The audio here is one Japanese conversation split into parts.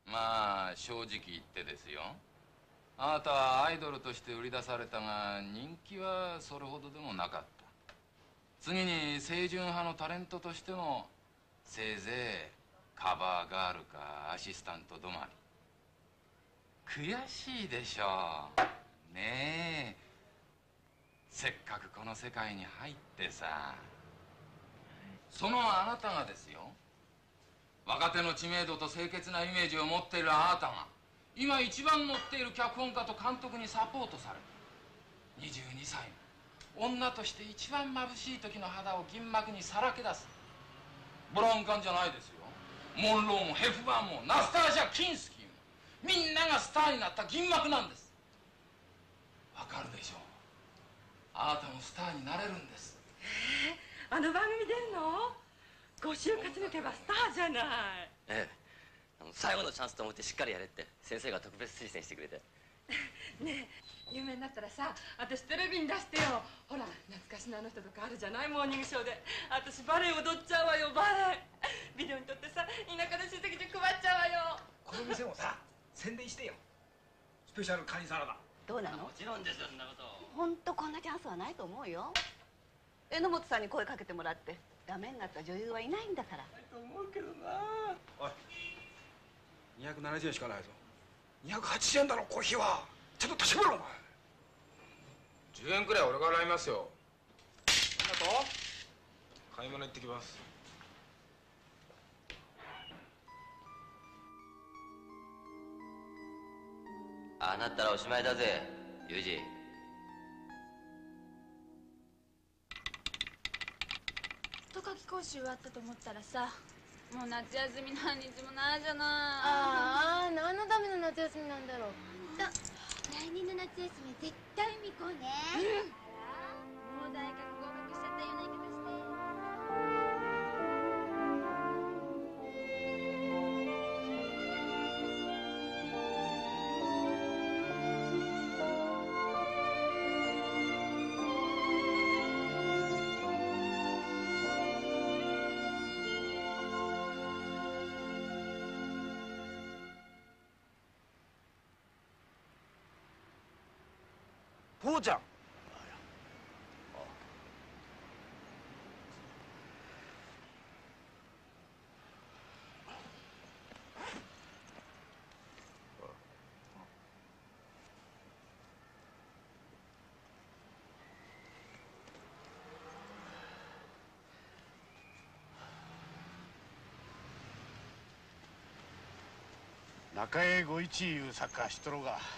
まあ正直言ってですよ。あなたはアイドルとして売り出されたが人気はそれほどでもなかった。次に清純派のタレントとしてもせいぜいカバーガールかアシスタント止まり。悔しいでしょうねえ。せっかくこの世界に入ってさ。そのあなたがですよ、若手の知名度と清潔なイメージを持っているあなたが今一番乗っている脚本家と監督にサポートされて、22歳の女として一番眩しい時の肌を銀幕にさらけ出す。ブラウン管じゃないですよ。モンローもヘフバーンもナスターシャ・キンスキーもみんながスターになった銀幕なんです。わかるでしょう。あなたもスターになれるんです。 あの番組出んの？5週勝ち抜けばスターじゃない。 ええ、最後のチャンスと思ってしっかりやれって先生が特別推薦してくれて。 ねえ、有名になったらさ、私テレビに出してよ。ほら懐かしのあの人とかあるじゃない、モーニングショーで。私バレエ踊っちゃうわよ、バレエ。ビデオに撮ってさ、田舎の親戚中配っちゃうわよ。 この店もさ、宣伝してよ。スペシャルカニサラダ。 どうなの？ もちろんですよ、そんなこと。 本当こんなチャンスはないと思うよ。榎本さんに声かけてもらってダメになった女優はいないんだから。 ないと思うけどな。おい、270円しかないぞ。280円だろコーヒーは。ちょっと確かめろお前。 10円くらい俺が払いますよ。ありがとう。買い物行ってきます。 ああなったらおしまいだぜ、ユージ。 と夏期講習終わったと思ったらさ、もう夏休み何日もないじゃない。 ああ、何のための夏休みなんだろう。来年の夏休み絶対海行こうね。 もう大学合格しちゃったような言い方して。 父ちゃん。 中江吾一いう作家知っとろうが。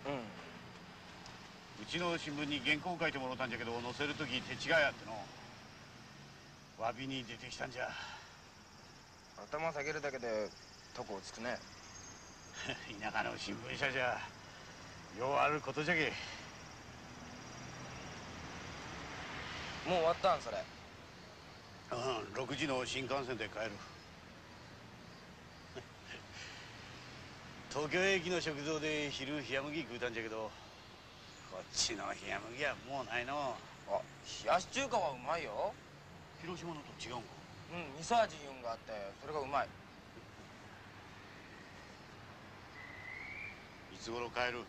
うちの新聞に原稿書いてもらったんじゃけど、載せる時手違いあっての詫びに出てきたんじゃ。 頭下げるだけで床をつくね。 田舎の新聞社じゃようあることじゃけ。 もう終わったんそれ。 6時の新幹線で帰る。東京駅の食堂で昼冷麦食うたんじゃけど、こっちの冷麦はもうないの。 あ、冷やし中華はうまいよ。 広島のと違うんか？ 味噌味いうんがあってそれがうまい。 いつ頃帰る？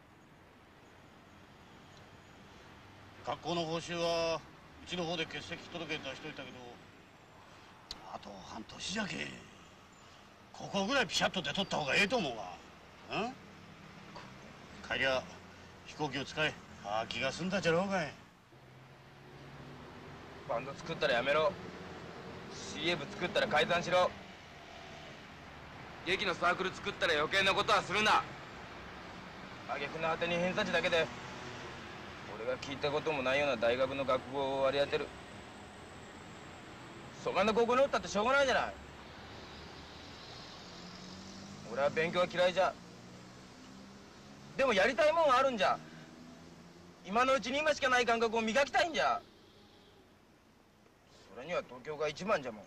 学校の報酬はうちの方で欠席届出しといたけど、あと半年じゃけ。ここぐらいピシャッと出とった方がええと思うわ。帰りゃ飛行機を使え。気が済んだじゃろうがい。 バンド作ったらやめろ。CA 部作ったら解散しろ。劇のサークル作ったら余計なことはするな。挙句の果てに偏差値だけで俺が聞いたこともないような大学の学部を割り当てる。そがんな高校におったってしょうがないじゃない。俺は勉強は嫌いじゃ。でもやりたいもんがあるんじゃ。今のうちに今しかない感覚を磨きたいんじゃ。それには東京が一番じゃもん。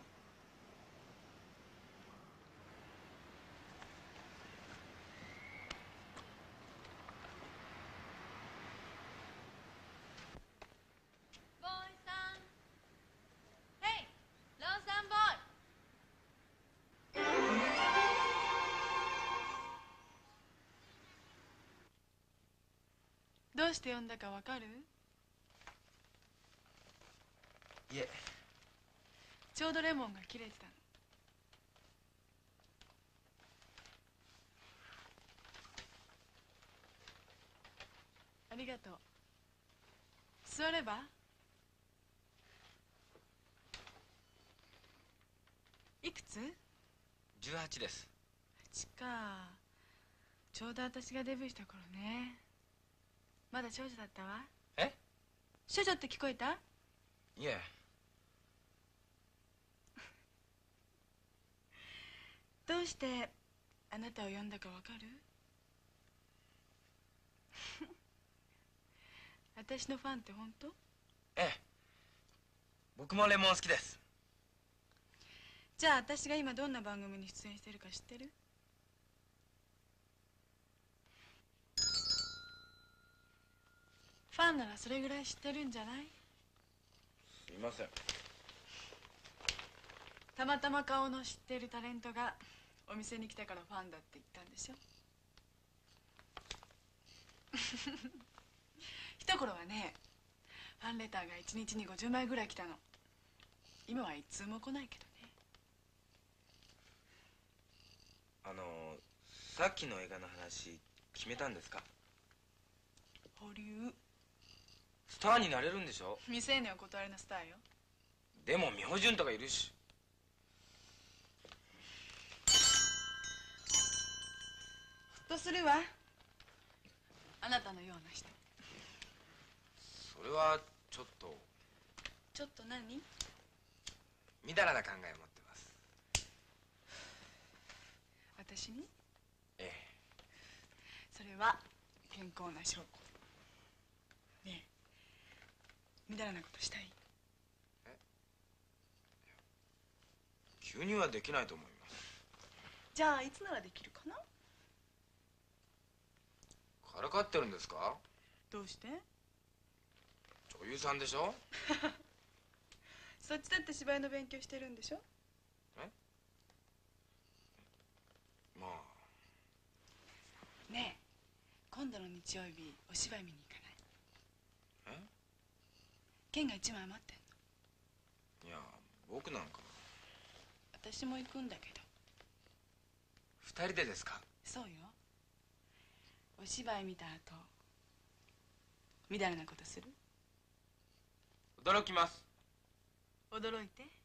ボーイさん、ヘイ、ローサンボーイ。 どうして呼んだかわかる？ いえ。 ちょうどレモンが切れてたの。ありがとう。座れば？いくつ ？18です。 8か。ちょうど私がデビューした頃ね。まだ少女だったわ。 え？ 少女って聞こえた？ いえ。 どうしてあなたを呼んだかわかる？私のファンって本当？ ええ。僕もレモン好きです。 じゃあ私が今どんな番組に出演してるか知ってる？ファンならそれぐらい知ってるんじゃない？ すいません。 たまたま顔の知ってるタレントがお店に来たからファンだって言ったんでしょ。一頃はね、ファンレターが1日に50枚ぐらい来たの。今は一通も来ないけどね。 さっきの映画の話決めたんですか？ 保留。 スターになれるんでしょ？ 未成年お断りのスターよ。 でも明神とかいるし。 とするわ。あなたのような人。 それはちょっと。 ちょっと何？ みだらな考えを持ってます。 私に？ ええ。 それは健康な証拠。ねえ、みだらなことしたい？ 急にはできないと思います。 じゃあいつならできるかな？ からかってるんですか？ どうして？ 女優さんでしょ？ そっちだって芝居の勉強してるんでしょ？ え？まあ。 ねえ、今度の日曜日お芝居見に行かない？ え？ 券が1枚余ってんの。 いや、僕なんか。 私も行くんだけど。 2人でですか？ そうよ。お芝居見た後みだらなことする？ 驚きます。 驚いて。